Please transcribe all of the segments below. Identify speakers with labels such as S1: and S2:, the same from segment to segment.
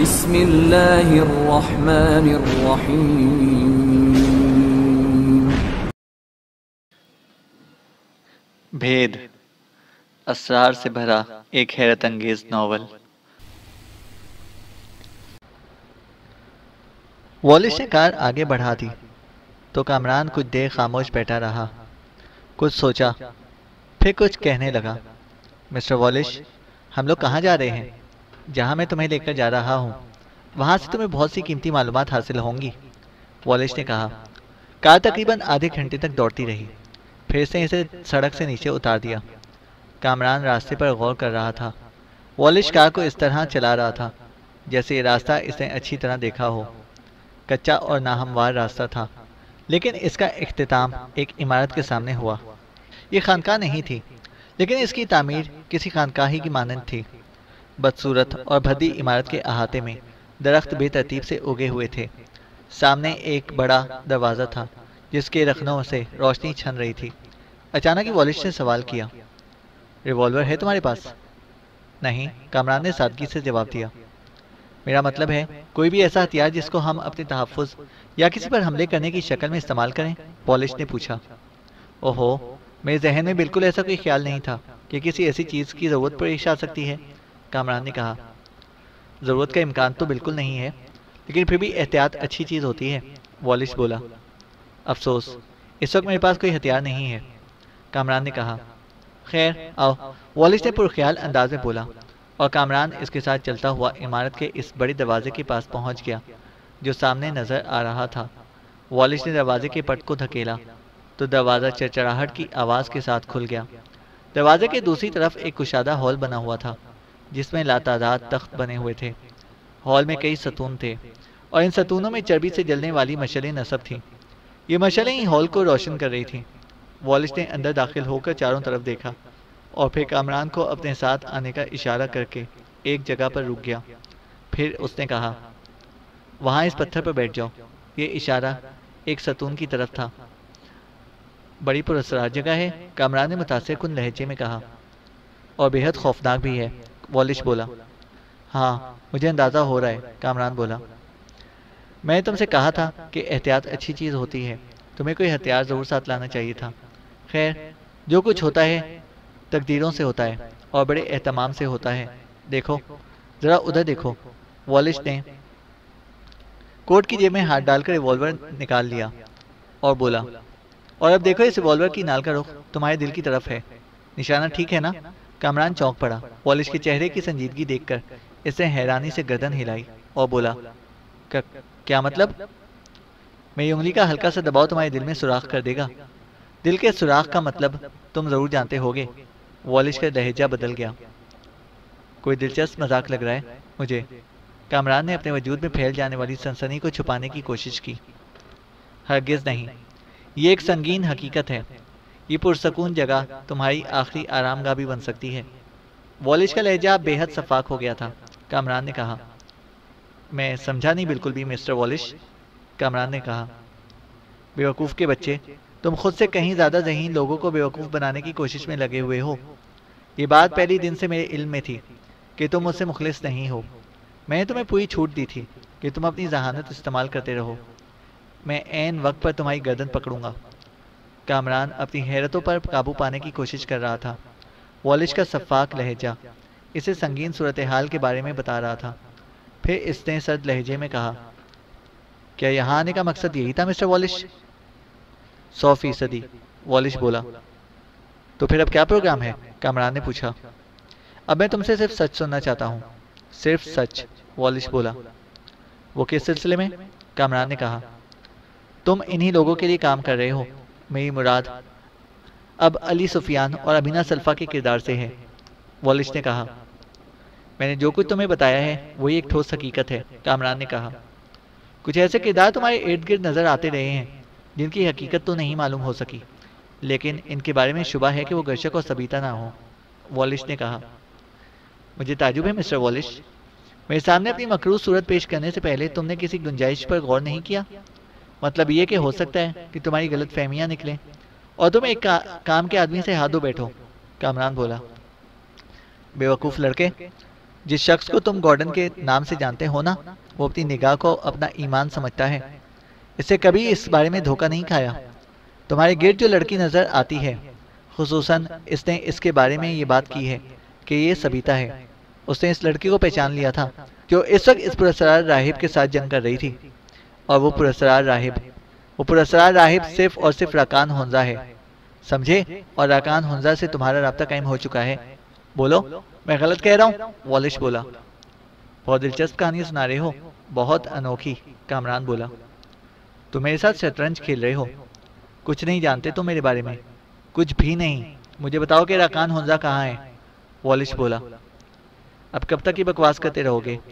S1: بسم اللہ الرحمن الرحیم۔
S2: بھید، اسرار سے بھرا ایک حیرت انگیز ناول۔ والش نے کار آگے بڑھا دی تو کامران کچھ دیر خاموش بیٹھا رہا۔ کچھ سوچا، پھر کچھ کہنے لگا۔ مسٹر والش، ہم لوگ کہاں جا رہے ہیں؟ جہاں میں تمہیں لے کر جا رہا ہوں وہاں سے تمہیں بہت سی قیمتی معلومات حاصل ہوں گی، والش نے کہا۔ کار تقریباً آدھے گھنٹے تک دوڑتی رہی، پھر اس نے اسے سڑک سے نیچے اتار دیا۔ کامران راستے پر غور کر رہا تھا۔ والش کار کو اس طرح چلا رہا تھا جیسے یہ راستہ اس نے اچھی طرح دیکھا ہو۔ کچا اور ناہموار راستہ تھا، لیکن اس کا اختتام ایک عمارت کے سامنے ہوا۔ یہ خانقاہ نہیں تھی، لیکن اس کی تعمیر کسی خانقاہی کی مانند تھی۔ بدصورت اور بھدی عمارت کے احاطے میں درخت بے ترتیب سے اگے ہوئے تھے۔ سامنے ایک بڑا دروازہ تھا جس کے رخنوں سے روشنی چھن رہی تھی۔ اچانک ہی والش نے سوال کیا، ریوالور ہے تمہارے پاس؟ نہیں، کامران نے سادگی سے جواب دیا۔ میرا مطلب ہے کوئی بھی ایسا ہتھیار جس کو ہم اپنے تحفظ یا کسی پر حملے کرنے کی شکل میں استعمال کریں، والش نے پوچھا۔ اوہو، میرے ذہن میں بالکل ایسا کوئی خیال نہیں تھا کہ کسی ایسی چیز کی ضرورت پیش آ سکتی ہے، کامران نے کہا۔ ضرورت کا امکان تو بالکل نہیں ہے، لیکن پھر بھی احتیاط اچھی چیز ہوتی ہے، والش بولا۔ افسوس، اس وقت میرے پاس کوئی ہتھیار نہیں ہے، کامران نے کہا۔ خیر آؤ، والش نے پرخیال انداز میں بولا، اور کامران اس کے ساتھ چلتا ہوا عمارت کے اس بڑے دروازے کے پاس پہنچ گیا جو سامنے نظر آ رہا تھا۔ والش نے دروازے کے پٹ کو دھکیلا تو دروازہ چرچراہٹ کی آواز کے ساتھ کھل گیا۔ دروازے کے دوسری طرف ایک کشادہ ہال بنا ہوا تھا جس میں لاتعداد تخت بنے ہوئے تھے۔ ہال میں کئی ستون تھے اور ان ستونوں میں چربی سے جلنے والی مشعلیں نصب تھیں۔ یہ مشعلیں ہی ہال کو روشن کر رہی تھیں۔ والش نے اندر داخل ہو کر چاروں طرف دیکھا اور پھر کامران کو اپنے ساتھ آنے کا اشارہ کر کے ایک جگہ پر رک گیا۔ پھر اس نے کہا، وہاں اس پتھر پر بیٹھ جاؤ۔ یہ اشارہ ایک ستون کی طرف تھا۔ بڑی پراسرار جگہ ہے، کامران نے متاثر کن لہجے میں کہا۔ اور بے حد خوفناک بھی ہے، والش بولا۔ ہاں، مجھے اندازہ ہو رہا ہے، کامران بولا۔ میں نے تم سے کہا تھا کہ احتیاط اچھی چیز ہوتی ہے، تمہیں کوئی ہتھیار ضرور ساتھ لانا چاہیے تھا۔ خیر، جو کچھ ہوتا ہے تقدیروں سے ہوتا ہے اور بڑے اہتمام سے ہوتا ہے۔ دیکھو، ذرا ادھر دیکھو، والش نے کوٹ کی جیب میں ہاتھ ڈال کر ریوالور نکال لیا اور بولا۔ اور اب دیکھو، اس ریوالور کی نال کا رخ تمہارے دل کی طرف ہے، نشانہ ٹھیک ہے نا؟ کامران چونک پڑا۔ والش کے چہرے کی سنجیدگی دیکھ کر اس نے حیرانی سے گردن ہلائی اور بولا، کیا مطلب؟ میری انگلی کا ہلکا سا دباؤ تمہارے دل میں سوراخ کر دے گا۔ دل کے سوراخ کا مطلب تم ضرور جانتے ہوگے، والش کا لہجہ بدل گیا۔ کوئی دلچسپ مذاق لگ رہا ہے مجھے، کامران نے اپنے وجود میں پھیل جانے والی سنسنی کو چھپانے کی کوشش کی۔ ہرگز نہیں، یہ ایک سنگین حقیقت ہے۔ یہ پرسکون جگہ تمہاری آخری آرام گاہ بھی بن سکتی ہے۔ والش کا لہجہ بے حد شفاف ہو گیا تھا۔ کامران نے کہا۔ میں سمجھا نہیں بالکل بھی مسٹر والش، کامران نے کہا۔ بیوقوف کے بچے، تم خود سے کہیں زیادہ ذہین لوگوں کو بیوقوف بنانے کی کوشش میں لگے ہوئے ہو۔ یہ بات پہلی دن سے میرے علم میں تھی کہ تم مجھ سے مخلص نہیں ہو۔ میں نے تمہیں پوری چھوٹ دی تھی کہ تم اپنی ذہانت استعمال کرتے رہو۔ میں عین وقت پر تمہاری گردن پکڑوں گا۔ کامران اپنی حیرتوں پر قابو پانے کی کوشش کر رہا تھا۔ والش کا شفاف لہجہ اسے سنگین صورتحال کے بارے میں بتا رہا تھا۔ پھر اس نے سرد لہجے میں کہا، کیا یہاں آنے کا مقصد یہی تھا مسٹر والش؟ 100%، والش بولا۔ تو پھر اب کیا پروگرام ہے؟ کامران نے پوچھا۔ اب میں تم سے صرف سچ سننا چاہتا ہوں، صرف سچ، والش بولا۔ وہ کس سلسلے میں؟ کامران نے کہا۔ تم انہی لوگوں کے لیے کام کر رہے ہو، میری مراد اب علی سفیان اور ابینا سلفا کے کردار سے ہے، والش نے کہا۔ میں نے جو کچھ تمہیں بتایا ہے وہی ایک ٹھوس حقیقت ہے، کامران نے کہا۔ کچھ ایسے کردار تمہارے ارد گرد نظر آتے رہے ہیں جن کی حقیقت تو نہیں معلوم ہو سکی، لیکن ان کے بارے میں شبہ ہے کہ وہ گرشک اور سبیتا نہ ہو، والش نے کہا۔ مجھے تعجب ہے مسٹر والش، میرے سامنے اپنی مکروہ صورت پیش کرنے سے پہلے تم نے کسی گنجائش پر غور نہیں کیا؟ مطلب یہ کہ ہو سکتا ہے کہ تمہاری غلط فہمیاں نکلیں اور تم ایک کام کے آدمی سے ہاتھ دھو بیٹھو، کامران بولا۔ بیوقوف لڑکے، جس شخص کو تم گارڈن کے نام سے جانتے ہو نا، وہ اپنی نگاہ کو اپنا ایمان سمجھتا ہے، اسے کبھی اس بارے میں دھوکہ نہیں کھایا۔ تمہارے گرد جو لڑکی نظر آتی ہے، خصوصاً اس نے اس کے بارے میں یہ بات کی ہے کہ یہ سبیتا ہے۔ اس نے اس لڑکی کو پہچان لیا تھا جو اس وقت اس پراسرار راہب کے ساتھ جنگ کر رہی تھی، اور وہ پراسرار راہب صرف اور صرف راکان ہنزا ہے، سمجھے؟ اور راکان ہنزا سے تمہارا رابطہ قائم ہو چکا ہے۔ بولو، میں غلط کہہ رہا ہوں؟ والش بولا۔ بہت دلچسپ کہانی سنا رہے ہو، بہت انوکھی، کامران بولا۔ تم میرے ساتھ شطرنج کھیل رہے ہو؟ کچھ نہیں جانتے تم میرے بارے میں؟ کچھ بھی نہیں۔ مجھے بتاؤ کہ راکان ہنزا کہاں ہے؟ والش بولا۔ اب کب تک یہ بکواس کرتے رہو گے؟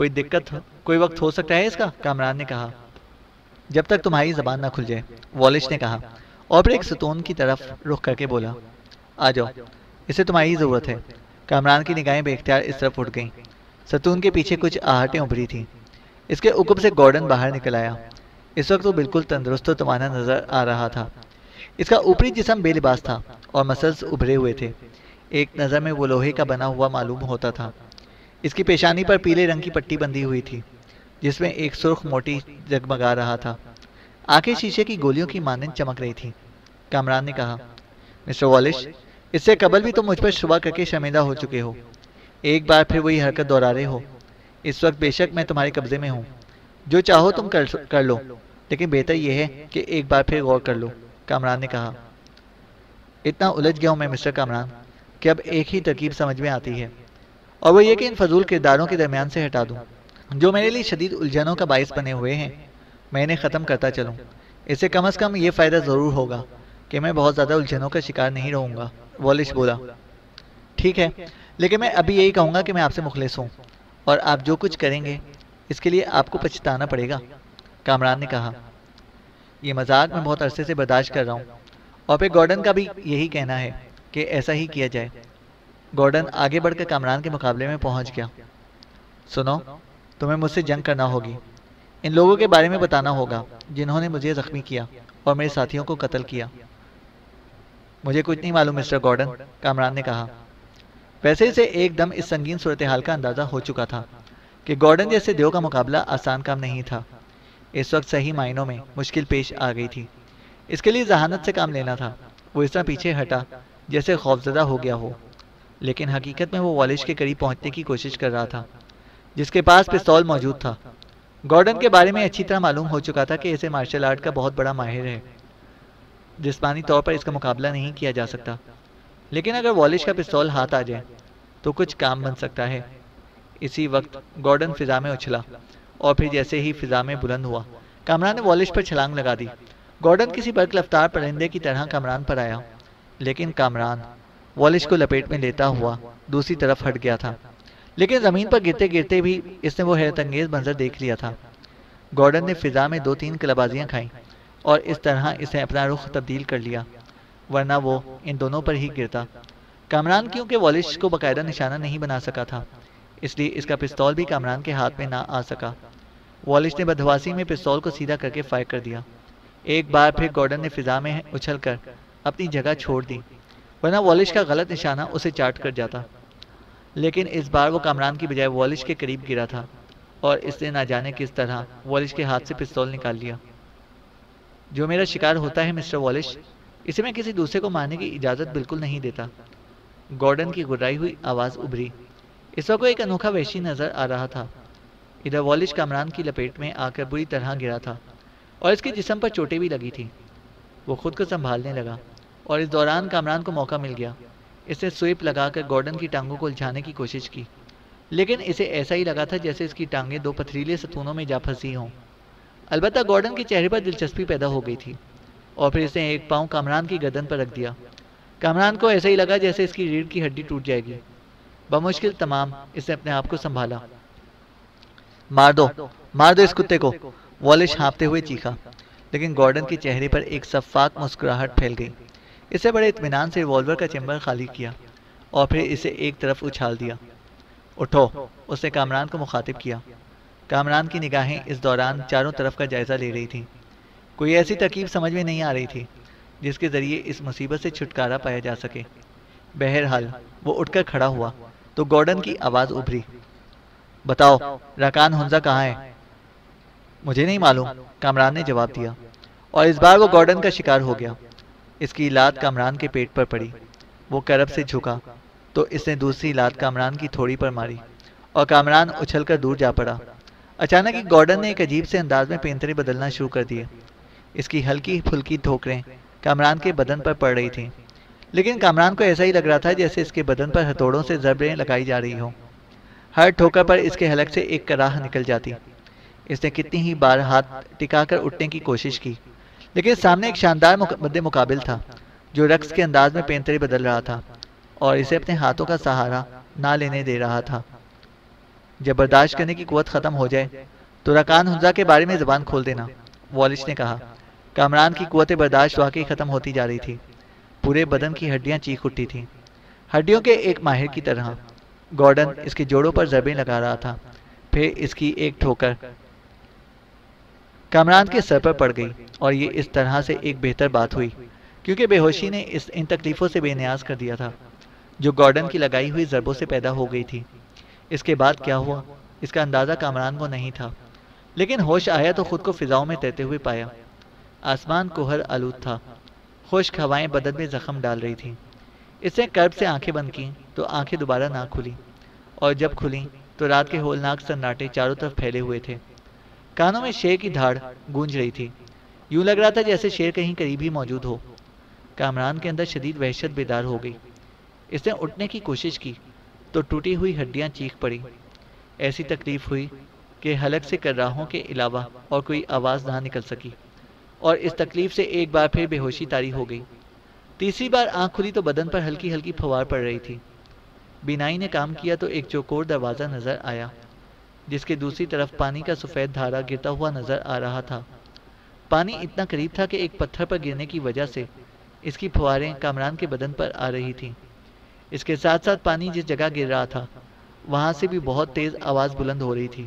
S2: کوئی وقت ہو سکتا ہے اس کا؟ کامران نے کہا۔ جب تک تمہاری زبان نہ کھل جائے، والش نے کہا، اور پھر ایک ستون کی طرف رخ کر کے بولا، آ جاؤ، اسے تمہاری ضرورت ہے۔ کامران کی نگاہیں بے اختیار اس طرف اٹھ گئیں۔ ستون کے پیچھے کچھ آہٹیں ابھری تھیں۔ اس کے عقب سے گارڈن باہر نکل آیا۔ اس وقت وہ بالکل تندرست و توانا نظر آ رہا تھا۔ اس کا اوپری جسم بے لباس تھا اور مسلز ابھرے ہوئے تھے۔ ایک نظر میں وہ لوہے کا بنا ہوا معلوم ہوتا تھا۔ اس کی پیشانی پر پیلے رنگ کی پٹی بندھی ہوئی تھی جس میں ایک سرخ موٹی جگمگا رہا تھا۔ آنکھیں شیشے کی گولیوں کی مانند چمک رہی تھیں۔ کامران نے کہا، مسٹر والش، اس سے قبل بھی تم مجھ پر شبہ کر کے شرمندہ ہو چکے ہو۔ ایک بار پھر وہی حرکت دہرا رہے ہو۔ اس وقت بے شک میں تمہارے قبضے میں ہوں، جو چاہو تم کر لو، لیکن بہتر یہ ہے کہ ایک بار پھر غور کر لو، کامران نے کہا۔ اتنا الجھ گیا ہوں میں مسٹر کامران کہ اب ایک ہی ترکیب سمجھ میں آتی ہے، اور وہ یہ کہ ان فضول کرداروں کے درمیان سے ہٹا دوں جو میرے لیے شدید الجھنوں کا باعث بنے ہوئے ہیں۔ میں انہیں ختم کرتا چلوں۔ اس سے کم از کم یہ فائدہ ضرور ہوگا کہ میں بہت زیادہ الجھنوں کا شکار نہیں رہوں گا، والش بولا۔ ٹھیک ہے، لیکن میں ابھی یہی کہوں گا کہ میں آپ سے مخلص ہوں، اور آپ جو کچھ کریں گے اس کے لیے آپ کو پچھتانا پڑے گا، کامران نے کہا۔ یہ مذاق میں بہت عرصے سے برداشت کر رہا ہوں، اور پھر گارڈن کا بھی یہی کہنا ہے کہ ایسا ہی کیا جائے۔ گارڈن آگے بڑھ کر کامران کے مقابلے میں پہنچ گیا۔ سنو، تمہیں مجھ سے جنگ کرنا ہوگی۔ ان لوگوں کے بارے میں بتانا ہوگا جنہوں نے مجھے زخمی کیا اور میرے ساتھیوں کو قتل کیا۔ مجھے کچھ نہیں معلوم مسٹر گارڈن، کامران نے کہا۔ ویسے اسے ایک دم اس سنگین صورتحال کا اندازہ ہو چکا تھا کہ گارڈن جیسے دیو کا مقابلہ آسان کام نہیں تھا۔ اس وقت صحیح معنوں میں مشکل پیش آ گئی تھی۔ اس کے لیے ذہانت سے کام لینا تھا۔ وہ اس طرح پیچھے ہٹا جیسے خوفزدہ ہو گیا ہو، لیکن حقیقت میں وہ والش کے قریب پہنچنے کی کوشش کر رہا تھا جس کے پاس پستول موجود تھا۔ گارڈن کے بارے میں اچھی طرح معلوم ہو چکا تھا کہ اسے مارشل آرٹ کا بہت بڑا ماہر ہے۔ جسمانی طور پر اس کا مقابلہ نہیں کیا جا سکتا، لیکن اگر والش کا پستول ہاتھ آ جائے تو کچھ کام بن سکتا ہے۔ اسی وقت گارڈن فضا میں اچھلا، اور پھر جیسے ہی فضا میں بلند ہوا، کامران نے والش پر چھلانگ لگا دی۔ گارڈن کسی برق رفتار پرندے کی طرح کامران پر آیا، لیکن کامران والش کو لپیٹ میں لیتا ہوا دوسری طرف ہٹ گیا تھا۔ لیکن زمین پر گرتے گرتے بھی اس نے وہ حیرت انگیز منظر دیکھ لیا تھا۔ گارڈن نے فضا میں 2-3 قلبازیاں کھائیں اور اس طرح اس نے اپنا رخ تبدیل کر لیا، ورنہ وہ ان دونوں پر ہی گرتا۔ کامران کیونکہ والش کو باقاعدہ نشانہ نہیں بنا سکا تھا، اس لیے اس کا پستول بھی کامران کے ہاتھ میں نہ آ سکا۔ والش نے بدحواسی میں پستول کو سیدھا کر کے فائر کر دیا۔ ایک بار پھر گارڈن نے فضا میں اچھل کر اپنی جگہ چھوڑ دی، ورنہ والش کا غلط نشانہ اسے چاٹ کر جاتا۔ لیکن اس بار وہ کامران کی بجائے والش کے قریب گرا تھا، اور اس نے نہ جانے کس طرح والش کے ہاتھ سے پستول نکال لیا۔ جو میرا شکار ہوتا ہے مسٹر والش، اسے میں کسی دوسرے کو مارنے کی اجازت بالکل نہیں دیتا۔ گارڈن کی گرائی ہوئی آواز ابھری۔ اس وقت وہ ایک انوکھا وحشی نظر آ رہا تھا۔ ادھر والش کامران کی لپیٹ میں آ کر بری طرح گرا تھا، اور اس کے جسم پر چوٹیں بھی لگی تھیں۔ وہ خود کو سنبھالنے لگا، اور اس دوران کامران کو موقع مل گیا۔ اس نے سوئپ لگا کر گارڈن کی ٹانگوں کو الجھانے کی کوشش کی، لیکن اسے ایسا ہی لگا تھا جیسے اس کی ٹانگیں 2 پتھریلے ستونوں میں جا پھنسی ہوں۔ البتہ گارڈن کے چہرے پر دلچسپی پیدا ہو گئی تھی، اور پھر اس نے ایک پاؤں کامران کی گردن پر رکھ دیا۔ کامران کو ایسا ہی لگا جیسے اس کی ریڑھ کی ہڈی ٹوٹ جائے گی۔ بمشکل تمام اس نے اپنے آپ کو سنبھالا۔ مار دو اس کتے کو، والش ہانپتے ہوئے چیخا، لیکن گارڈن کے چہرے پر ایک شفاف مسکراہٹ پھیل گئی۔ اس نے بڑے اطمینان سے ریوالور کا چیمبر خالی کیا اور پھر اسے ایک طرف اچھال دیا۔ اٹھو، اس نے کامران کو مخاطب کیا۔ کامران کی نگاہیں اس دوران چاروں طرف کا جائزہ لے رہی تھیں۔ کوئی ایسی ترکیب سمجھ میں نہیں آ رہی تھی جس کے ذریعے اس مصیبت سے چھٹکارا پایا جا سکے۔ بہرحال وہ اٹھ کر کھڑا ہوا تو تو گارڈن کی آواز ابھری، بتاؤ رکان ہنزا کہاں ہے؟ مجھے نہیں معلوم، کامران نے جواب دیا، اور اس بار وہ گارڈن کا شکار ہو گیا۔ اس کی لات کامران کے پیٹ پر پڑی، وہ کرب سے جھکا تو اس نے دوسری لات کامران کی تھوڑی پر ماری اور کامران اچھل کر دور جا پڑا۔ اچانک ایک گارڈن نے ایک عجیب سے انداز میں پینترے بدلنا شروع کر دیے۔ اس کی ہلکی پھلکی ٹھوکریں کامران کے بدن پر پڑ رہی تھیں، لیکن کامران کو ایسا ہی لگ رہا تھا جیسے اس کے بدن پر ہتھوڑوں سے ضربیں لگائی جا رہی ہوں۔ ہر ٹھوکر پر اس کے حلق سے ایک کراہ نکل جاتی۔ اس نے کتنی ہی بار ہاتھ ٹکا کر اٹھنے کی کوشش کی، لیکن سامنے ایک شاندار مد مقابل تھا جو رقص کے انداز میں پینترے بدل رہا تھا اور اسے اپنے ہاتھوں کا سہارا نہ لینے دے رہا تھا۔ جب برداشت کرنے کی قوت ختم ہو جائے تو رکان ہنزا کے بارے میں زبان کھول دینا، والش نے کہا۔ کامران کی قوت برداشت واقعی ختم ہوتی جا رہی تھی۔ پورے بدن کی ہڈیاں چیخ اٹھی تھیں، ہڈیوں کے ایک ماہر کی طرح۔ گارڈن اس کے جوڑوں پر ضربیں لگا رہا تھا، پھر اس کی ایک ٹھوکر کامران کے سر پر پڑ گئی، اور یہ اس طرح سے ایک بہتر بات ہوئی کیونکہ بے ہوشی نے ان تکلیفوں سے بے نیاز کر دیا تھا جو گارڈن کی لگائی ہوئی ضربوں سے پیدا ہو گئی تھی۔ اس کے بعد کیا ہوا اس کا اندازہ کامران کو نہیں تھا، لیکن ہوش آیا تو خود کو فضاؤں میں تیرتے ہوئے پایا۔ آسمان کوہر آلود تھا، خشک ہوائیں بدن میں زخم ڈال رہی تھیں۔ اس نے کرب سے آنکھیں بند کیں تو آنکھیں دوبارہ نہ کھلیں، اور جب کھلیں تو رات کے ہولناک سناٹے چاروں طرف پھیلے ہوئے تھے۔ کانوں میں شیر کی دھاڑ گونج رہی تھی، یوں لگ رہا تھا جیسے شیر کہیں قریب ہی موجود ہو۔ کامران کے اندر شدید وحشت بیدار ہو گئی۔ اس نے اٹھنے کی کوشش کی تو ٹوٹی ہوئی ہڈیاں چیخ پڑی۔ ایسی تکلیف ہوئی کہ حلق سے کراہوں کے علاوہ اور کوئی آواز نہ نکل سکی، اور اس تکلیف سے ایک بار پھر بے ہوشی طاری ہو گئی۔ تیسری بار آنکھ کھلی تو بدن پر ہلکی ہلکی پھوار پڑ رہی تھی۔ بینائی نے کام کیا تو ایک چوکور دروازہ نظر آیا جس کے دوسری طرف پانی کا سفید دھارا گرتا ہوا نظر آ رہا تھا۔ پانی اتنا قریب تھا کہ ایک پتھر پر گرنے کی وجہ سے اس کی پھواریں کامران کے بدن پر آ رہی تھیں۔ اس کے ساتھ ساتھ پانی جس جگہ گر رہا تھا وہاں سے بھی بہت تیز آواز بلند ہو رہی تھی۔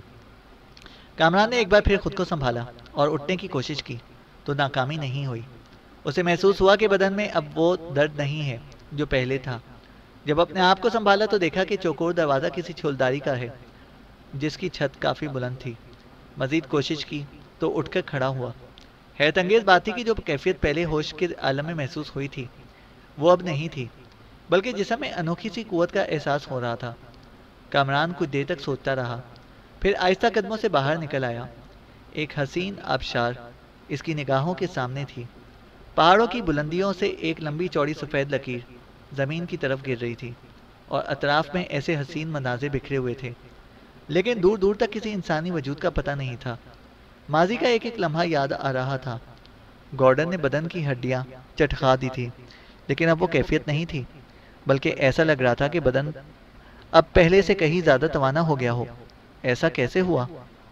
S2: کامران نے ایک بار پھر خود کو سنبھالا اور اٹھنے کی کوشش کی تو ناکامی نہیں ہوئی۔ اسے محسوس ہوا کہ بدن میں اب وہ درد نہیں ہے جو پہلے تھا۔ جب اپنے آپ کو سنبھالا تو دیکھا کہ چوکور دروازہ کسی چھولداری کا ہے جس کی چھت کافی بلند تھی۔ مزید کوشش کی تو اٹھ کر کھڑا ہوا۔ حیرت انگیز بات تھی کہ جو کیفیت پہلے ہوش کے عالم میں محسوس ہوئی تھی وہ اب نہیں تھی، بلکہ جسم میں انوکھی سی قوت کا احساس ہو رہا تھا۔ کامران کچھ دیر تک سوچتا رہا، پھر آہستہ قدموں سے باہر نکل آیا۔ ایک حسین آبشار اس کی نگاہوں کے سامنے تھی۔ پہاڑوں کی بلندیوں سے ایک لمبی چوڑی سفید لکیر زمین کی طرف گر رہی تھی، اور اطراف میں ایسے حسین مناظر بکھرے ہوئے تھے، لیکن دور دور تک کسی انسانی وجود کا پتہ نہیں تھا۔ ماضی کا ایک ایک لمحہ یاد آ رہا تھا۔ گارڈن نے بدن کی ہڈیاں چٹخا دی تھی، لیکن اب وہ کیفیت نہیں تھی، بلکہ ایسا لگ رہا تھا کہ بدن اب پہلے سے کہیں زیادہ توانا ہو گیا ہو۔ ایسا کیسے ہوا؟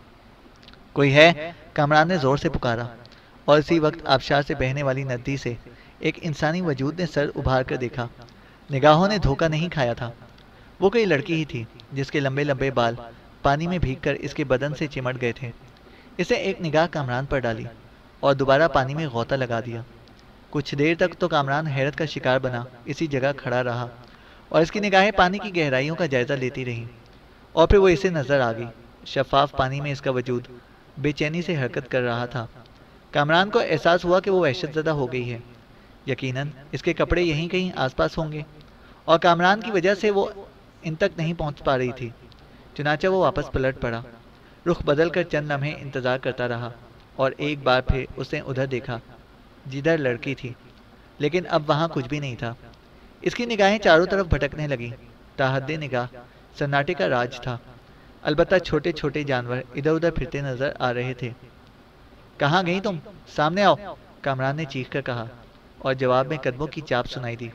S2: کوئی ہے؟ کامران نے زور سے پکارا، اور اسی وقت آبشار سے بہنے والی ندی سے ایک انسانی وجود نے سر ابھار کر دیکھا۔ نگاہوں نے دھوکہ نہیں کھایا تھا، وہ کوئی لڑکی ہی تھی جس کے لمبے لمبے بال پانی میں بھیگ کر اس کے بدن سے چمٹ گئے تھے۔ اسے ایک نگاہ کامران پر ڈالی اور دوبارہ پانی میں غوطہ لگا دیا۔ کچھ دیر تک تو کامران حیرت کا شکار بنا اسی جگہ کھڑا رہا، اور اس کی نگاہیں پانی کی گہرائیوں کا جائزہ لیتی رہیں، اور پھر وہ اسے نظر آ گئی۔ شفاف پانی میں اس کا وجود بے چینی سے حرکت کر رہا تھا۔ کامران کو احساس ہوا کہ وہ وحشت زدہ ہو گئی ہے۔ یقیناً اس کے کپڑے یہیں کہیں آس پاس ہوں گے، اور کامران کی وجہ سے وہ ان تک نہیں پہنچ پا رہی تھی۔ چنانچہ وہ واپس پلٹ پڑا، رخ بدل کر چند لمحے انتظار کرتا رہا، اور ایک بار پھر اس نے ادھر دیکھا جدھر لڑکی تھی، لیکن اب وہاں کچھ بھی نہیں تھا۔ اس کی نگاہیں چاروں طرف بھٹکنے لگیں۔ تاحد نگاہ سناٹے کا راج تھا، البتہ چھوٹے چھوٹے جانور ادھر ادھر پھرتے نظر آ رہے تھے۔ کہاں گئی تم؟ سامنے آؤ، کامران نے چیخ کر کہا، اور جواب میں قدموں کی چاپ سنائی دی۔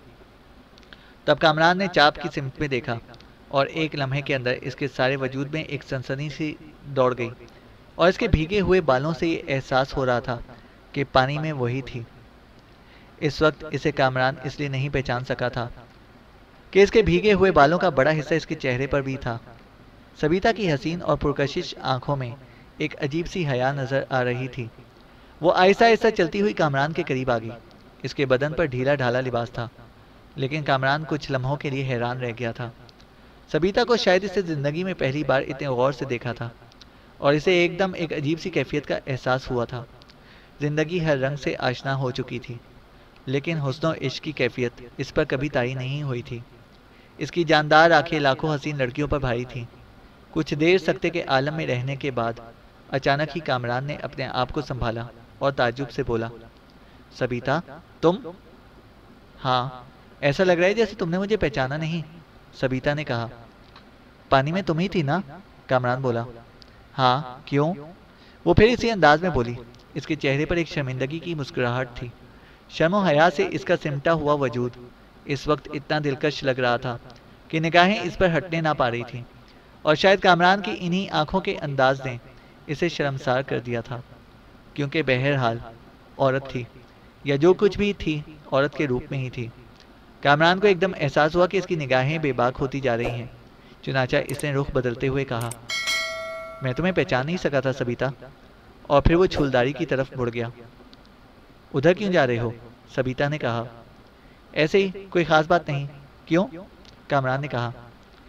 S2: تب کامران نے چاپ کی سمت میں دیکھا، اور ایک لمحے کے اندر اس کے سارے وجود میں ایک سنسنی سی دوڑ گئی، اور اس کے بھیگے ہوئے بالوں سے یہ احساس ہو رہا تھا کہ پانی میں وہی تھی۔ اس وقت اسے کامران اس لیے نہیں پہچان سکا تھا کہ اس کے بھیگے ہوئے بالوں کا بڑا حصہ اس کے چہرے پر بھی تھا۔ سبیتا کی حسین اور پرکشش آنکھوں میں ایک عجیب سی حیا نظر آ رہی تھی۔ وہ آہستہ آہستہ چلتی ہوئی کامران کے قریب آ گئی۔ اس کے بدن پر ڈھیلا ڈھالا لباس تھا، لیکن کامران کچھ لمحوں کے لیے حیران رہ گیا تھا۔ सबीता को शायद इसे जिंदगी में पहली बार इतने गौर से देखा था और इसे एकदम एक अजीब सी कैफियत का एहसास हुआ था। जिंदगी हर रंग से आशना हो चुकी थी, लेकिन हुस्न और इश्क की कैफियत इस पर कभी तारी नहीं हुई थी। इसकी जानदार आंखें लाखों हसीन लड़कियों पर भारी थीं। कुछ देर सकते के आलम में रहने के बाद अचानक ही कामरान ने अपने आप को संभाला और ताज्जुब से बोला, सबीता तुम? हाँ, ऐसा लग रहा है जैसे तुमने मुझे पहचाना नहीं, सबीता ने कहा। पानी में तुम ही थी ना? कामरान बोला। हाँ, क्यों? वो फिर इसी अंदाज में बोली। इसके चेहरे पर एक शर्मिंदगी की मुस्कुराहट थी। शर्म और हया से इसका सिमटा हुआ वजूद इस वक्त इतना दिलकश लग रहा था कि निगाहें इस पर हटने ना पा रही थीं, और शायद कामरान की इन्हीं आंखों के अंदाज ने इसे शर्मसार कर दिया था, क्योंकि बहरहाल औरत थी, या जो कुछ भी थी औरत के रूप में ही थी। कामरान को एकदम एहसास हुआ कि इसकी निगाहें बेबाक होती जा रही हैं। चुनाचा इसने रुख बदलते हुए कहा, मैं तुम्हें पहचान नहीं सका था सबीता। और फिर वो छूलदारी की तरफ मुड़ गया। उधर क्यों जा रहे हो? सबीता ने कहा। ऐसे ही, कोई खास बात नहीं। क्यों? कामरान ने कहा।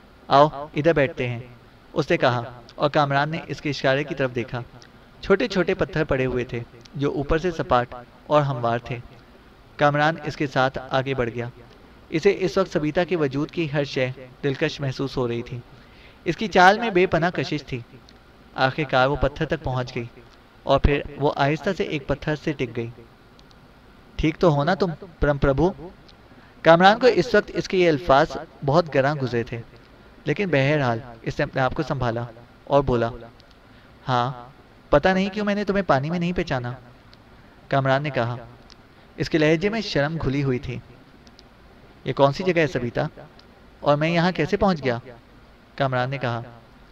S2: आओ इधर बैठते हैं, उसने कहा, और कामरान ने इसके इशारे की तरफ देखा। छोटे छोटे पत्थर पड़े हुए थे जो ऊपर से सपाट और हमवार थे। कामरान इसके साथ आगे बढ़ गया। इसे इस वक्त सबीता के वजूद की हर शय दिलकश महसूस हो रही थी। इसकी चाल में बेपनाह कशिश थी। आखिरकार वो पत्थर तक पहुंच गई और फिर वो आहिस्ता से एक पत्थर से टिक गई। ठीक तो हो ना तुम, परम प्रभु? कामरान को इस वक्त इसके ये अल्फाज बहुत गरां गुजरे थे, लेकिन बहरहाल इसने अपने आप को संभाला और बोला, हाँ, पता नहीं क्यों मैंने तुम्हें पानी में नहीं पहचाना। कामरान ने कहा। इसके लहजे में शर्म घुली हुई थी। ये कौन सी जगह है सबीता, और मैं यहाँ कैसे पहुंच गया? कामरान ने कहा।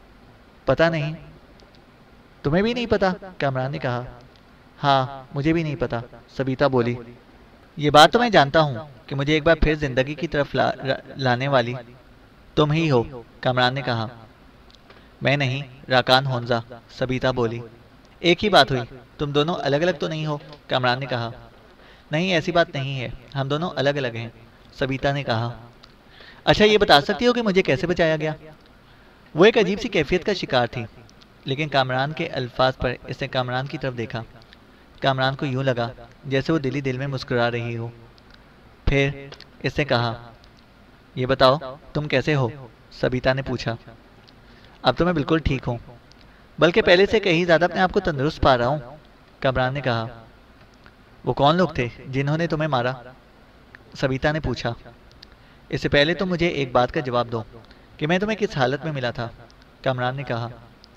S2: पता नहीं। तुम्हें भी नहीं पता? कामरान ने कहा। हाँ, मुझे भी नहीं पता, सबीता बोली। ये बात तो मैं जानता हूँ कि मुझे एक बार फिर जिंदगी की तरफ लाने वाली तुम ही हो, कामरान ने कहा। मैं नहीं, राकान होन्जा, सबीता बोली। एक ही बात हुई, तुम दोनों अलग अलग तो नहीं हो, कामरान ने कहा। नहीं, ऐसी बात नहीं है, हम दोनों अलग अलग हैं, सबीता ने कहा। अच्छा, ये बता सकती हो कि मुझे कैसे बचाया गया? वो एक अजीब सी कैफियत का शिकार थी, लेकिन कामरान के अल्फाज पर इसने कामरान की तरफ देखा। कामरान को यूं लगा जैसे वो दिली दिल में मुस्कुरा रही हो। फिर इसने कहा, ये बताओ तुम कैसे हो? सबीता ने पूछा। अब तो मैं बिल्कुल ठीक हूँ, बल्कि पहले से कहीं ज़्यादा अपने आप को तंदुरुस्त पा रहा हूँ, कामरान ने कहा। वो कौन लोग थे जिन्होंने तुम्हें मारा? सबीता ने पूछा। इससे पहले तो मुझे एक बात का जवाब दो कि मैं तुम्हें किस हालत में मिला था, कामरान ने कहा।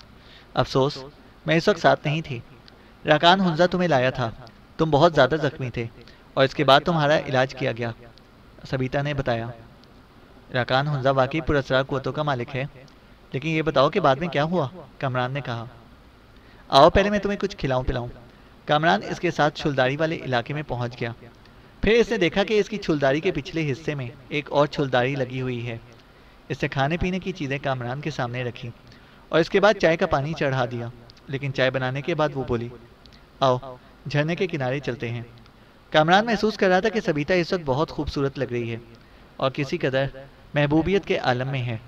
S2: अफसोस, मैं इस वक्त साथ नहीं थी। राकान हुंजा तुम्हें लाया था। तुम बहुत ज़्यादा जख्मी थे और इसके बाद तुम्हारा इलाज किया गया, सबीता ने बताया। राकान हुंजा वाकई पुरस्कार कुव्वतों का मालिक है, लेकिन ये बताओ कि बाद में क्या हुआ, कामरान ने कहा। आओ पहले मैं तुम्हें कुछ खिलाऊं पिलाऊं। कामरान इसके साथ छुलदारी वाले इलाके में पहुंच गया। फिर इसने देखा कि इसकी छुलदारी के पिछले हिस्से में एक और छुलदारी लगी हुई है। इसने खाने पीने की चीज़ें कामरान के सामने रखी और इसके बाद चाय का पानी चढ़ा दिया, लेकिन चाय बनाने के बाद वो बोली, आओ झरने के किनारे चलते हैं। कामरान महसूस कर रहा था कि सबीता इस वक्त बहुत खूबसूरत लग रही है और किसी कदर महबूबियत के आलम में है।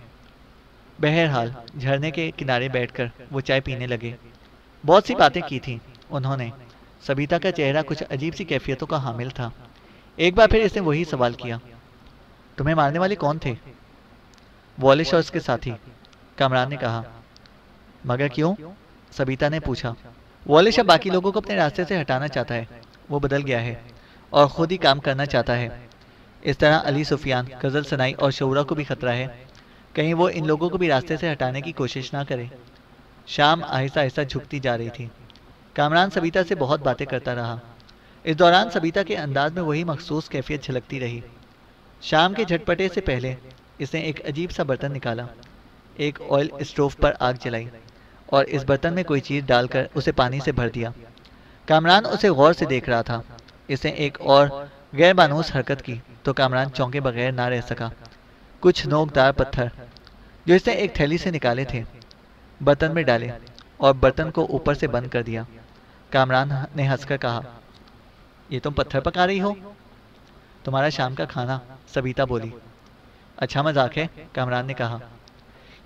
S2: बहरहाल झरने के किनारे बैठकर वो चाय पीने लगे। बहुत सी बातें की थी उन्होंने। सबीता का चेहरा कुछ अजीब सी कैफियतों का हामिल था। एक बार फिर इसने वही सवाल किया, तुम्हें मारने वाले कौन थे? वॉलिश और उसके साथी, कामरान ने कहा। मगर क्यों? सबीता ने पूछा। वॉलिश अब बाकी लोगों को अपने रास्ते से हटाना चाहता है। वो बदल गया है और खुद ही काम करना चाहता है। इस तरह अली सुफियान, गजल सनाई और शौरा को भी खतरा है, कहीं वो इन लोगों को भी रास्ते से हटाने की कोशिश ना करे। शाम आहिस्ता आहिस्ता झुकती जा रही थी। कामरान सबीता से बहुत बातें करता रहा। इस दौरान सबीता के अंदाज में वही मखसूस कैफियत झलकती रही। शाम के झटपटे से पहले इसने एक अजीब सा बर्तन निकाला, एक ऑयल स्टोव पर आग जलाई और इस बर्तन में कोई चीज़ डालकर उसे पानी से भर दिया। कामरान उसे गौर से देख रहा था। इसने एक और गैर मानूस हरकत की तो कामरान चौंके बगैर ना रह सका। कुछ नोकदार पत्थर जो इसने एक थैली से निकाले थे बर्तन में डाले और बर्तन को ऊपर से बंद कर दिया। कामरान ने हंसकर कहा, ये तुम पत्थर पका रही हो? तुम्हारा शाम का खाना, सबीता बोली। अच्छा मजाक है, कामरान ने कहा।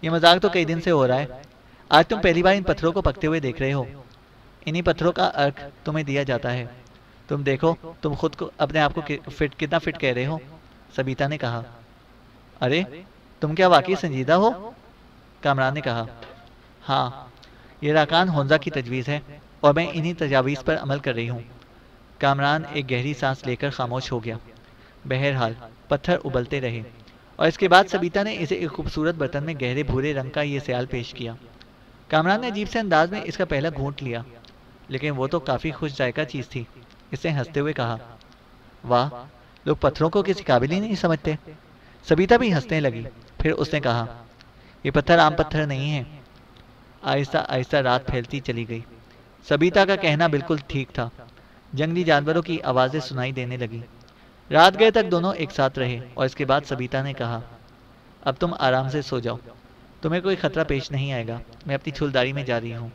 S2: یہ مذاق تو کئی دن سے ہو رہا ہے، آج تم پہلی بار ان پتھروں کو پکتے ہوئے دیکھ رہے ہو۔ انہی پتھروں کا عرق تمہیں دیا جاتا ہے، تم دیکھو تم خود کو اپنے آپ کو کتنا فٹ کہہ رہے ہو، سبیتا نے کہا۔ ارے تم کیا واقعی سنجیدہ ہو؟ کامران نے کہا۔ ہاں، یہ راکان ہونزا کی تجویز ہے اور میں انہی تجاویز پر عمل کر رہی ہوں۔ کامران ایک گہری سانس لے کر خاموش ہو گیا۔ بہرحال پتھر ابلتے رہے اور اس کے بعد سبیتا نے اسے ایک خوبصورت برتن میں گہرے بھورے رنگ کا یہ سیال پیش کیا۔ کامران نے عجیب سے انداز میں اس کا پہلا گھونٹ لیا، لیکن وہ تو کافی خوش ذائقہ چیز تھی۔ اس نے ہنستے ہوئے کہا، واہ، لوگ پتھروں کو کسی قابل ہی نہیں سمجھتے۔ سبیتا بھی ہنسنے لگی۔ پھر اس نے کہا، یہ پتھر عام پتھر نہیں ہے۔ آہستہ آہستہ رات پھیلتی چلی گئی۔ سبیتا کا کہنا بالکل ٹھیک تھا۔ جنگلی جانوروں کی آوازیں سنائی دینے لگی۔ رات گئے تک دونوں ایک ساتھ رہے اور اس کے بعد سبیتا نے کہا، اب تم آرام سے سو جاؤ، تمہیں کوئی خطرہ پیش نہیں آئے گا، میں اپنی چھولداری میں جا رہی ہوں۔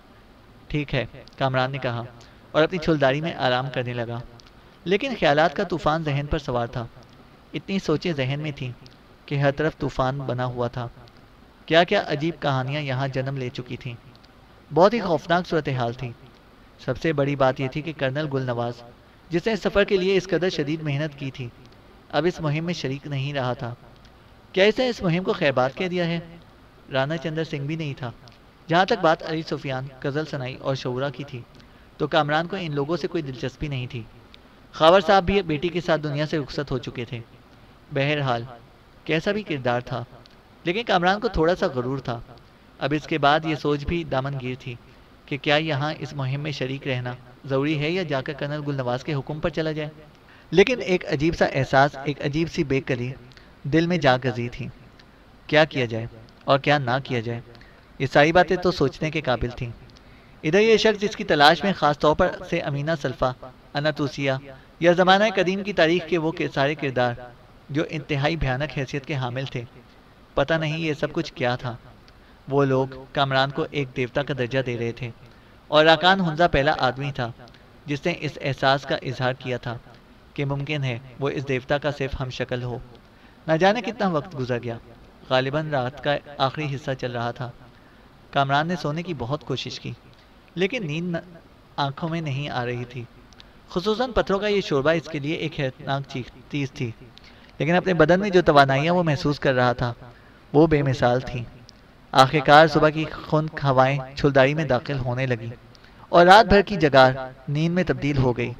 S2: ٹھیک ہے، کامران نے کہا اور اپنی چھولداری میں آرام کرنے لگا۔ لیکن خیالات کا طوفان ذہن پر سوار تھا۔ اتنی سوچیں ذہن میں تھیں کہ ہر طرف طوفان بنا ہوا تھا۔ کیا کیا عجیب کہانیاں یہاں جنم لے چکی تھیں۔ بہت ہی خوفناک صورتحال تھی۔ سب سے بڑی بات یہ تھی کہ کرنل گل نواز، جس نے اس سفر کے لیے اس قدر شدید محنت کی تھی، اب اس مہم میں شریک نہیں رہا تھا۔ کیا اس نے اس مہم کو خیبات کہہ دیا ہے؟ رانا چندر سنگھ بھی نہیں تھا۔ جہاں تک بات علی سفیان، غزل سنائی اور شعورا کی تھی، تو کامران کو ان لوگوں سے کوئی دلچسپی نہیں تھی۔ خاور صاحب بھی بیٹی کے ساتھ دنیا سے رخصت ہو چکے تھے۔ بہرحال کیسا بھی کردار تھا، لیکن کامران کو تھوڑا سا غرور تھا۔ اب اس کے بعد یہ سوچ بھی دامنگیر تھی کہ کیا یہاں اس مہم میں شریک رہنا ضروری ہے یا جا کر کرنل گل نواز کے حکم پر چلا جائے۔ لیکن ایک عجیب سا احساس، ایک عجیب سی بے قلی دل میں جا گزی تھی۔ کیا کیا جائے اور کیا نہ کیا جائے، یہ ساری باتیں تو سوچنے کے قابل تھیں۔ ادھر یہ شخص جس کی تلاش میں خاص طور پر سے امینہ سلفا، انا توسیہ یا زمانہ قدیم کی تاریخ کے وہ سارے کردار جو انتہائی بھیانک حیثیت کے حامل تھے، پتہ نہیں یہ سب کچھ کیا تھا۔ وہ لوگ کامران کو ایک دیوتا کا درجہ دے رہے تھے اور راکان ہنزا پہلا آدمی تھا جس نے اس احساس کا اظہار کیا تھا کہ ممکن ہے وہ اس دیوتا کا صرف ہم شکل ہو۔ نہ جانے کتنا وقت گزر گیا، غالباً رات کا آخری حصہ چل رہا تھا۔ کامران نے سونے کی بہت کوشش کی، لیکن نیند آنکھوں میں نہیں آ رہی تھی۔ خصوصاً پتھروں کا یہ شوربہ اس کے لیے ایک حیرتناک چیز تھی، لیکن اپنے بدن میں جو توانائیاں وہ محسوس کر رہا تھا وہ بے مثال تھیں۔ آخرکار صبح کی خنک ہوائیں چھلداری میں داخل ہونے لگیں اور رات بھر کی جگار نیند میں تبدیل ہو گئی۔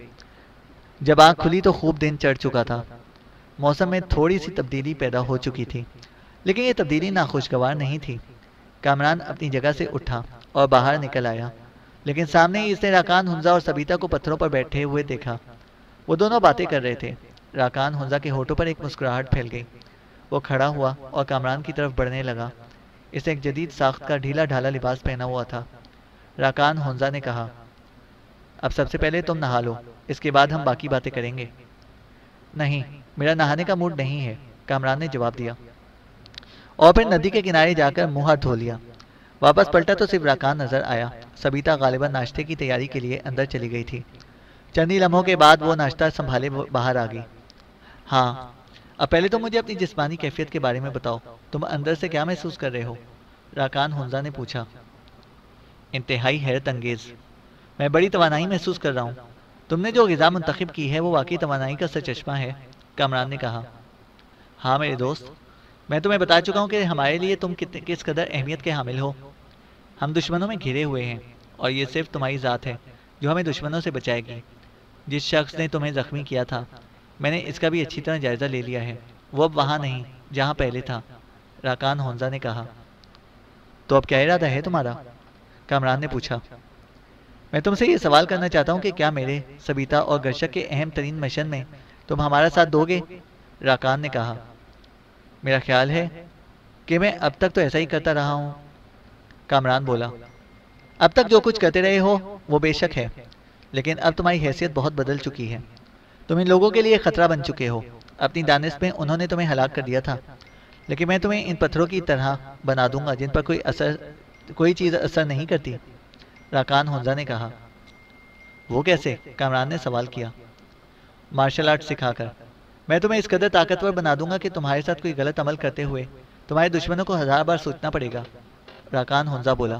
S2: جب آنکھ کھلی تو خوب دن چڑھ چکا تھا۔ موسم میں تھوڑی سی تبدیلی پیدا ہو چکی تھی، لیکن یہ تبدیلی ناخوشگوار نہیں تھی۔ کامران اپنی جگہ سے اٹھا اور باہر نکل آیا، لیکن سامنے ہی اس نے راکان ہنزا اور سبیتا کو پتھروں پر بیٹھے ہوئے دیکھا۔ وہ دونوں باتیں کر رہے تھے۔ راکان ہنزا کے ہونٹوں پر ایک مسکراہٹ پھیل گئی۔ وہ کھڑا ہوا اور کامران کی طرف بڑھنے لگا۔ اس نے ایک جدید ساخت کا ڈھیلا ڈھالا لباس پہنا ہوا تھا۔ راکان ہنزا نے کہا، اب سب سے پہلے تم نہا لو، اس کے بعد ہم باقی باتیں کریں گے۔ نہیں، میرا نہانے کا موڈ نہیں ہے، کامران نے جواب دیا، اور پھر ندی کے کنارے جا کر منہ ہاتھ دھو لیا۔ واپس پلٹا تو صرف راکان نظر آیا۔ سبیتا غالباً ناشتے کی تیاری کے لیے اندر چلی گئی تھی۔ چند ہی لمحوں کے بعد وہ ناشتہ سنبھالے باہر آ گئی۔ ہاں، اب پہلے تو مجھے اپنی جسمانی کیفیت کے بارے میں بتاؤ، تم اندر سے کیا محسوس کر رہے ہو؟ راکان ہنزا نے پوچھا۔ انتہائی حیرت انگیز، میں بڑی توانائی محسوس کر رہا ہوں۔ تم نے جو غذا منتخب کی ہے وہ واقعی توانائی کا سرچشمہ ہے، کامران نے کہا۔ ہاں میرے دوست، میں تمہیں بتا چکا ہوں کہ ہمارے لیے تم کس قدر اہمیت کے حامل ہو۔ ہم دشمنوں میں گھرے ہوئے ہیں اور یہ صرف تمہاری ذات ہے جو ہمیں دشمنوں سے بچائے گی۔ جس شخص نے تمہیں زخمی کیا تھا، میں نے اس کا بھی اچھی طرح جائزہ لے لیا ہے۔ وہ اب وہاں نہیں جہاں پہلے تھا، راکان ہنزا نے کہا۔ تو اب کیا ارادہ ہے تمہارا؟ کامران نے پوچھا۔ میں تم سے یہ سوال کرنا چاہتا ہوں کہ کیا میرے، سبیتا اور گرشک کے اہم ترین مشن میں تم ہمارا ساتھ دو گے؟ راکان نے کہا۔ میرا خیال ہے کہ میں اب تک تو ایسا ہی کرتا رہا ہوں، کامران بولا۔ اب تک جو کچھ کرتے رہے ہو وہ بے شک ہے، لیکن اب تمہاری حیثیت بہت بدل چکی ہے۔ تم ان لوگوں کے لیے خطرہ بن چکے ہو۔ اپنی دانش میں انہوں نے تمہیں ہلاک کر دیا تھا، لیکن میں تمہیں ان پتھروں کی طرح بنا دوں گا جن پر کوئی چیز اثر نہیں کرتی، راکان ہنزا نے کہا۔ وہ کیسے؟ کامران نے سوال کیا۔ مارشل آرٹ سکھا کر۔ میں تمہیں اس قدر طاقتور بنا دوں گا کہ تمہارے ساتھ کوئی غلط عمل کرتے ہوئے تمہارے دشمنوں کو 1000 بار سوچنا پڑے گا، راکان ہنزا بولا۔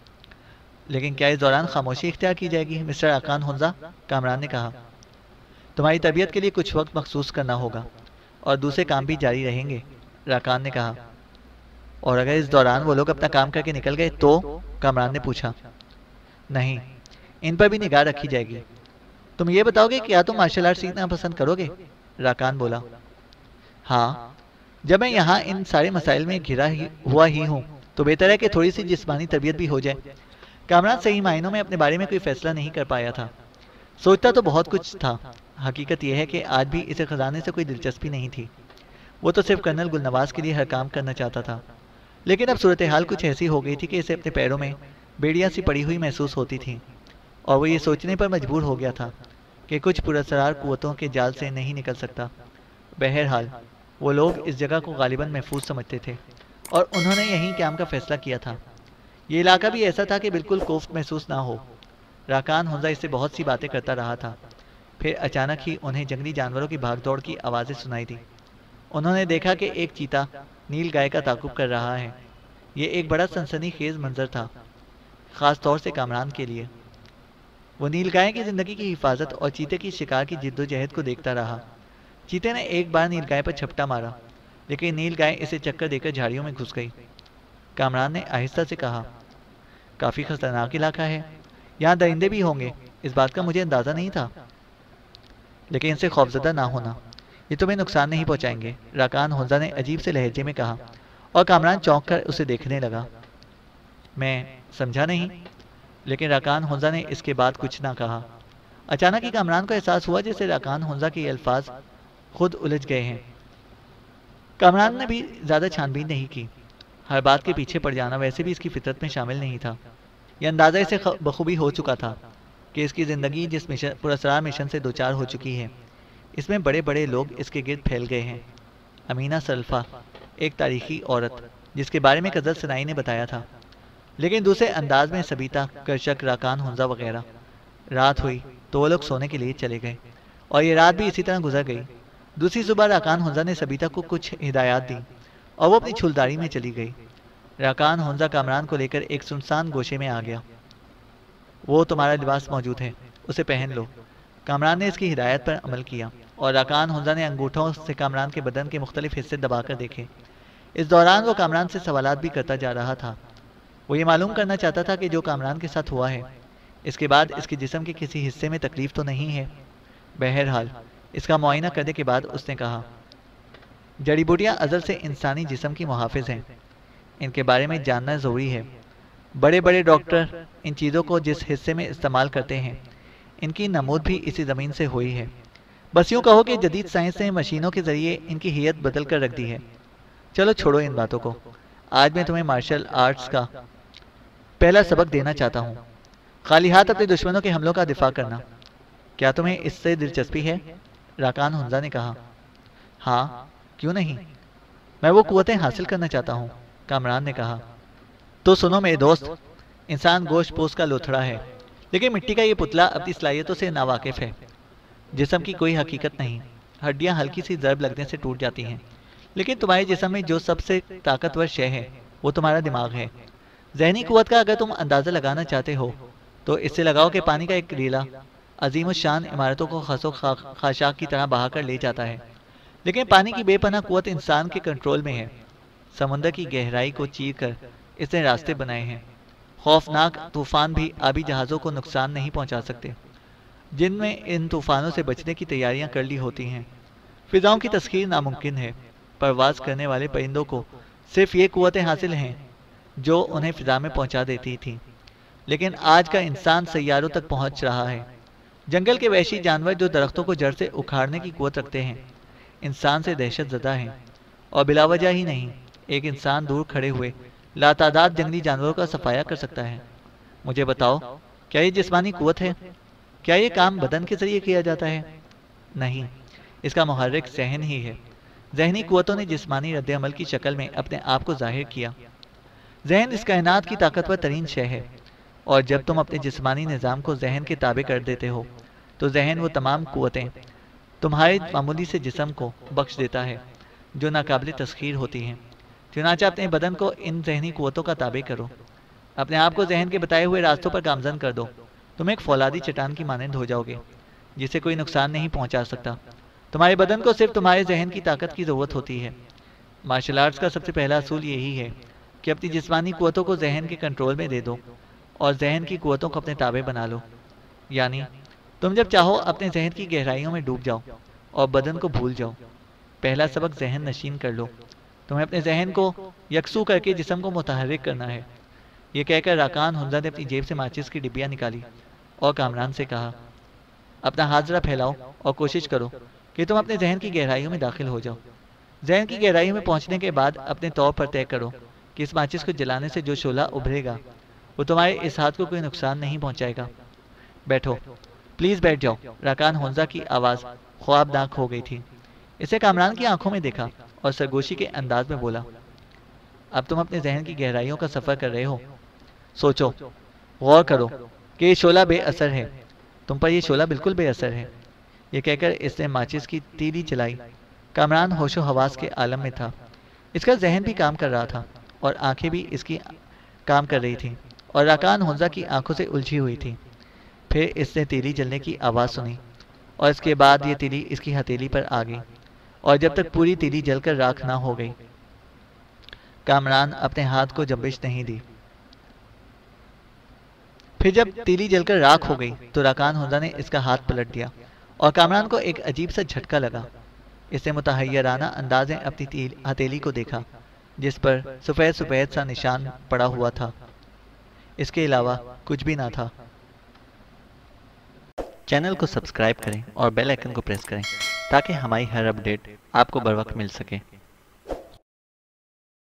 S2: لیکن کیا اس دوران خاموشی اختیار کی جائے گی مسٹر راکان ہنزا؟ کامران نے کہا۔ تمہاری طبیعت کے لیے کچھ وقت مخصوص کرنا ہوگا اور دوسرے کام بھی جاری رہیں گے، راکان نے کہا۔ اور اگر اس دوران وہ لوگ اپنا کام کر کے نکل گئے تو؟ کامران نے پوچھا۔ نہیں، ان پر بھی نگاہ رکھی جائے گی۔ تم یہ بتاؤ گے کیا تم مارشل آرٹ سیکھنا پسند کرو گے؟ راکان بولا۔ ہاں، جب میں یہاں ان سارے مسائل میں گھرا ہوا ہی ہوں تو بہتر ہے کہ تھوڑی سی جسمانی تربیت بھی ہو جائے۔ کامران صحیح معنوں میں اپنے بارے میں کوئی فیصلہ نہیں کر پایا تھا۔ سوچتا تو بہت کچھ تھا، حقیقت یہ ہے کہ آج بھی اسے خزانے سے کوئی دلچسپی نہیں تھی۔ وہ تو صرف کرنل گلنواز کے لیے ہر کام کرنا چاہتا تھا، لیکن اب صورتحال کچھ ایسی ہو گئی تھی کہ اسے اپنے پیروں میں بیڑیاں سی پڑی ہوئی محسوس ہوتی تھیں، اور وہ یہ سوچنے پر مجبور ہو گیا تھا کہ کچھ پراسرار قوتوں کے جال سے نہیں نکل سکتا۔ بہرحال وہ لوگ اس جگہ کو غالباً محفوظ سمجھتے تھے اور انہوں نے یہیں قیام کا فیصلہ کیا تھا۔ یہ علاقہ بھی ایسا تھا کہ بالکل کوفت محسوس نہ ہو۔ راکان ہنزا اس سے بہت سی باتیں کرتا رہا تھا، پھر اچانک ہی انہیں جنگلی جانوروں کی بھاگ دوڑ کی آوازیں سنائی دی۔ انہوں نے دیکھا کہ ایک چیتا نیل گائے کا تعاقب کر رہا ہے۔ یہ ایک بڑا سنسنی خیز منظر تھا، خاص طور سے کامران کے لیے۔ وہ نیل گائے کی زندگی کی حفاظت اور چیتے کی شکار کی جد و جہد کو دیکھتا رہا۔ چیتے نے ایک بار نیل گائے پر چھپٹا مارا، لیکن نیل گائے اسے چکر دے کر جھاڑیوں میں گھس گئی۔ کامران نے آہستہ سے کہا، کافی خطرناک علاقہ ہے، یہاں درندے بھی ہوں گے، اس بات کا مجھے اندازہ نہیں تھا۔ لیکن ان سے خوفزدہ نہ ہونا، یہ تمہیں نقصان نہیں پہنچائیں گے، راکان ہنزا نے عجیب سے لہجے میں کہا، اور کامران چونک کر اسے دیکھنے لگا۔ میں سمجھا نہیں، لیکن راکان ہنزا نے اس کے بعد کچھ نہ کہا۔ اچانک ہی کامران کو احساس ہوا جیسے راکان ہنزا کے یہ الفاظ خود الجھ گئے ہیں۔ کامران نے بھی زیادہ چھان بین نہیں کی، ہر بات کے پیچھے پڑ جانا ویسے بھی اس کی فطرت میں شامل نہیں تھا۔ یہ اندازہ اسے بخوبی ہو چکا تھا کہ اس کی زندگی جس پراسرار مشن سے دوچار ہو چکی ہے، اس میں بڑے بڑے لوگ اس کے گرد پھیل گئے ہیں۔ امینہ سلفا، ایک تاریخی عورت جس کے بارے میں قزل سنائی نے بتایا تھا، لیکن دوسرے انداز میں سبیتا، کرشک، راکان ہنزا وغیرہ۔ رات ہوئی تو وہ لوگ سونے کے لیے چلے گئے، اور یہ رات بھی اسی طرح گزر گئی۔ دوسری صبح راکان ہنزا نے سبیتا کو کچھ ہدایات دی اور وہ اپنی چھلداری میں چلی گئی۔ راکان ہنزا کامران کو لے کر ایک سنسان گوشے میں آ گیا۔ وہ تمہارا لباس موجود ہے، اسے پہن لو۔ کامران نے اس کی ہدایت پر عمل کیا، اور راکان ہنزا نے انگوٹھوں سے کامران کے بدن کے مختلف حصے دبا کر دیکھے۔ اس دوران وہ کامران سے سوالات بھی کرتا جا رہا تھا۔ وہ یہ معلوم کرنا چاہتا تھا کہ جو کامران کے ساتھ ہوا ہے، اس کے بعد اس کے جسم کے کسی حصے میں تکلیف تو نہیں ہے۔ بہرحال اس کا معائنہ کرنے کے بعد اس نے کہا، جڑی بوٹیاں ازل سے انسانی جسم کی محافظ ہیں، ان کے بارے میں جاننا ضروری ہے۔ بڑے بڑے ڈاکٹر ان چیزوں کو جس حصے میں استعمال کرتے ہیں، ان کی نمود بھی اسی زمین سے ہوئی ہے۔ بس یوں کہو کہ جدید سائنس نے مشینوں کے ذریعے ان کی ہیئت بدل کر رکھ دی ہے۔ چلو چھوڑو ان باتوں کو، آج میں تمہیں مارشل آرٹس کا پہلا سبق دینا چاہتا ہوں، خالی ہاتھ اپنے دشمنوں کے حملوں کا دفاع کرنا۔ کیا تمہیں اس سے دلچسپی ہے؟ راکان ہنزا نے کہا۔ ہاں، کیوں نہیں، میں وہ قوتیں حاصل کرنا چاہتا ہوں، کامران نے کہا۔ تو سنو میرے دوست، انسان گوشت پوست کا لوتھڑا ہے، لیکن مٹی کا یہ پتلا اپنی صلاحیتوں سے ناواقف ہے۔ جسم کی کوئی حقیقت نہیں، ہڈیاں ہلکی سی ضرب لگنے سے ٹوٹ جاتی ہیں، لیکن تمہارے جسم میں جو سب سے طاقتور شے ہے وہ تمہارا دماغ ہے۔ ذہنی قوت کا اگر تم اندازہ لگانا چاہتے ہو تو اس سے لگاؤ کہ پانی کا ایک ریلا عظیم الشان عمارتوں کو خس و خاشاک کی طرح بہا کر لے جاتا ہے، لیکن پانی کی بے پناہ قوت انسان کے کنٹرول میں ہے۔ سمندر کی گہرائی کو چیر کر اس نے راستے بنائے ہیں۔ خوفناک طوفان بھی آبی جہازوں کو نقصان نہیں پہنچا سکتے، جن میں ان طوفانوں سے بچنے کی تیاریاں کر لی ہوتی ہیں۔ فضاؤں کی تسخیر ناممکن ہے، پرواز کرنے والے پرندوں کو صرف یہ قوتیں حاصل ہیں جو انہیں فضا میں پہنچا دیتی تھیں، لیکن آج کا انسان سیاروں تک پہنچ رہا ہے۔ جنگل کے وحشی جانور جو درختوں کو جڑ سے اکھاڑنے کی قوت رکھتے ہیں، انسان سے دہشت زدہ ہیں، اور بلا وجہ ہی نہیں، ایک انسان دور کھڑے ہوئے لاتعداد جنگلی جانوروں کا صفایا کر سکتا ہے۔ مجھے بتاؤ، کیا یہ جسمانی قوت ہے؟ کیا یہ کام بدن کے ذریعے کیا جاتا ہے؟ نہیں، اس کا محرک ذہن ہی ہے۔ ذہنی قوتوں نے جسمانی رد عمل کی شکل میں اپنے آپ کو ظاہر کیا۔ ذہن اس کائنات کی طاقتور ترین شے ہے، اور جب تم اپنے جسمانی نظام کو ذہن کے تابع کر دیتے ہو تو ذہن وہ تمام قوتیں تمہارے معمولی سے جسم کو بخش دیتا ہے جو ناقابل تسخیر ہوتی ہیں۔ चुनांचे अपने बदन को इन जहनी कुव्वतों का ताबे करो। अपने आप को जहन के बताए हुए रास्तों पर गामजन कर दो। तुम एक फौलादी चट्टान की मानंद हो जाओगे जिसे कोई नुकसान नहीं पहुंचा सकता। तुम्हारे बदन को सिर्फ तुम्हारे जहन की ताकत की ज़रूरत होती है। मार्शल आर्ट्स का सबसे पहला असूल यही है कि अपनी जिस्मानी कुव्वतों को जहन के कंट्रोल में दे दो और जहन की कुव्वतों को अपने ताबे बना लो। यानी तुम जब चाहो अपने जहन की गहराइयों में डूब जाओ और बदन को भूल जाओ। पहला सबक जहन नशीन कर लो। तुम्हें अपने जहन को यकसू करके जिस्म को मुतहर्रिक करना है। ये कहकर राकान हमजा ने अपनी जेब से माचिस की डिब्बियाँ निकाली और कामरान से कहा, अपना हाथ जरा फैलाओ और कोशिश करो कि तुम अपने जहन की गहराइयों में दाखिल हो जाओ। जहन की गहराइयों में पहुंचने के बाद अपने तौर पर तय करो कि इस माचिस को जलाने से जो शोला उभरेगा वो तुम्हारे इस हाथ को कोई नुकसान नहीं पहुंचाएगा। बैठो, प्लीज़ बैठ जाओ। राकान हमजा की आवाज़ ख्वाबनाक हो गई थी। इसे कामरान की आंखों में देखा और सरगोशी के अंदाज में बोला, अब तुम अपने जहन की गहराइयों का सफ़र कर रहे हो। सोचो, गौर करो कि ये शोला बेअसर है। तुम पर यह शोला बिल्कुल बेअसर है। ये कहकर इसने माचिस की तीली जलाई। कामरान होशो हवास के आलम में था। इसका जहन भी काम कर रहा था और आंखें भी इसकी काम कर रही थीं और राकान हमजा की आंखों से उलझी हुई थी। फिर इसने तीली जलने की आवाज़ सुनी और इसके बाद ये तीली इसकी हथेली पर आ गई और जब तक पूरी तीली जलकर राख ना हो गई कामरान अपने हाथ को जंबिश नहीं दी। फिर जब तीली जलकर राख हो गई तो राकान हमजा ने इसका हाथ पलट दिया और कामरान को एक अजीब सा झटका लगा। इसने मुतहय्यराना अंदाज में अपनी हथेली को देखा जिस पर सफ़ेद सफ़ेद सा निशान पड़ा हुआ था। इसके अलावा कुछ भी ना था। चैनल को सब्सक्राइब करें और बेल आइकन को प्रेस करें ताकि हमारी हर अपडेट आपको बर वक्त मिल सके।